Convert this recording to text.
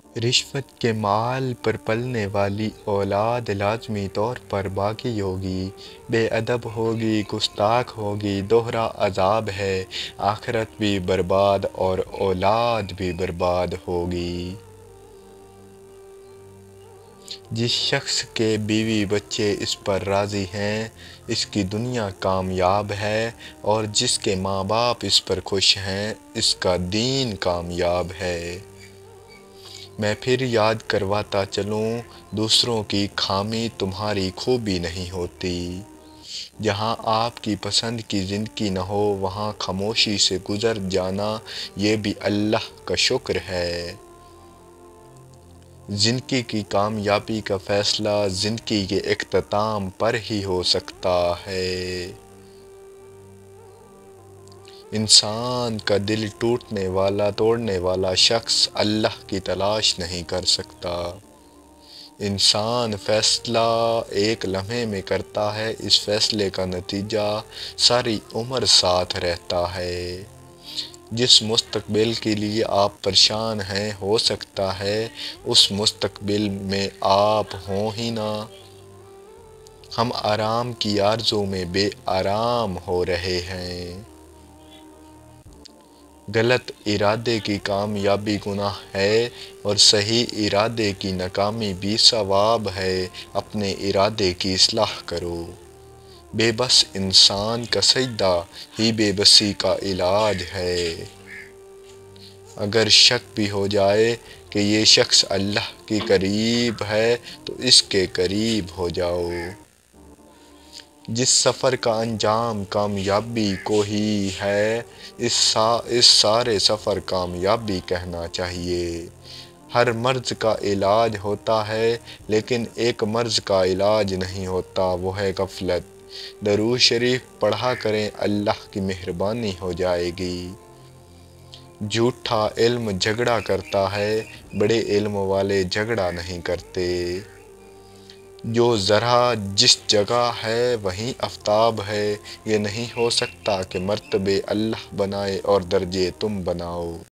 رشوت کے مال پر پلنے والی اولاد لازمی طور پر باغی ہوگی، بے ادب ہوگی، گستاخ ہوگی، دوہرا عذاب ہے، آخرت بھی برباد اور اولاد بھی برباد ہوگی۔ جس شخص کے بیوی بچے اس پر راضی ہیں، اس کی دنیا کامیاب ہے، اور جس کے ماں باپ اس پر خوش ہیں، اس کا دین کامیاب ہے۔ میں پھر یاد کرواتا چلوں، دوسروں کی خامی تمہاری خوبی نہیں ہوتی۔ جہاں آپ کی پسند کی زندگی نہ ہو، وہاں خاموشی سے گزر جانا، یہ بھی اللہ کا شکر ہے۔ زندگی کی کامیابی کا فیصلہ زندگی کے اختتام پر ہی ہو سکتا ہے۔ انسان کا دل توڑنے والا شخص اللہ کی تلاش نہیں کر سکتا۔ انسان فیصلہ ایک لمحے میں کرتا ہے، اس فیصلے کا نتیجہ ساری عمر ساتھ رہتا ہے۔ جس مستقبل کے لیے آپ پریشان ہیں، ہو سکتا ہے اس مستقبل میں آپ ہوں ہی نہ۔ ہم آرام کی آرزو میں بے آرام ہو رہے ہیں۔ غلط ارادے کی کامیابی گناہ ہے، اور صحیح ارادے کی ناکامی بھی ثواب ہے۔ اپنے ارادے کی اصلاح کرو۔ بے بس انسان کا سجدہ ہی بے بسی کا علاج ہے۔ اگر شک بھی ہو جائے کہ یہ شخص اللہ کے قریب ہے، تو اس کے قریب ہو جاؤ۔ جس سفر کا انجام کامیابی کو ہی ہے، اس سارے سفر کامیابی کہنا چاہیے۔ ہر مرض کا علاج ہوتا ہے، لیکن ایک مرض کا علاج نہیں ہوتا، وہ ہے غفلت۔ درود شریف پڑھا کریں، اللہ کی مہربانی ہو جائے گی۔ جھوٹا علم جھگڑا کرتا ہے، بڑے علم والے جھگڑا نہیں کرتے۔ جو ذرہ جس جگہ ہے وہیں آفتاب ہے۔ یہ نہیں ہو سکتا کہ مرتبے اللہ بنائے اور درجے تم بناؤ۔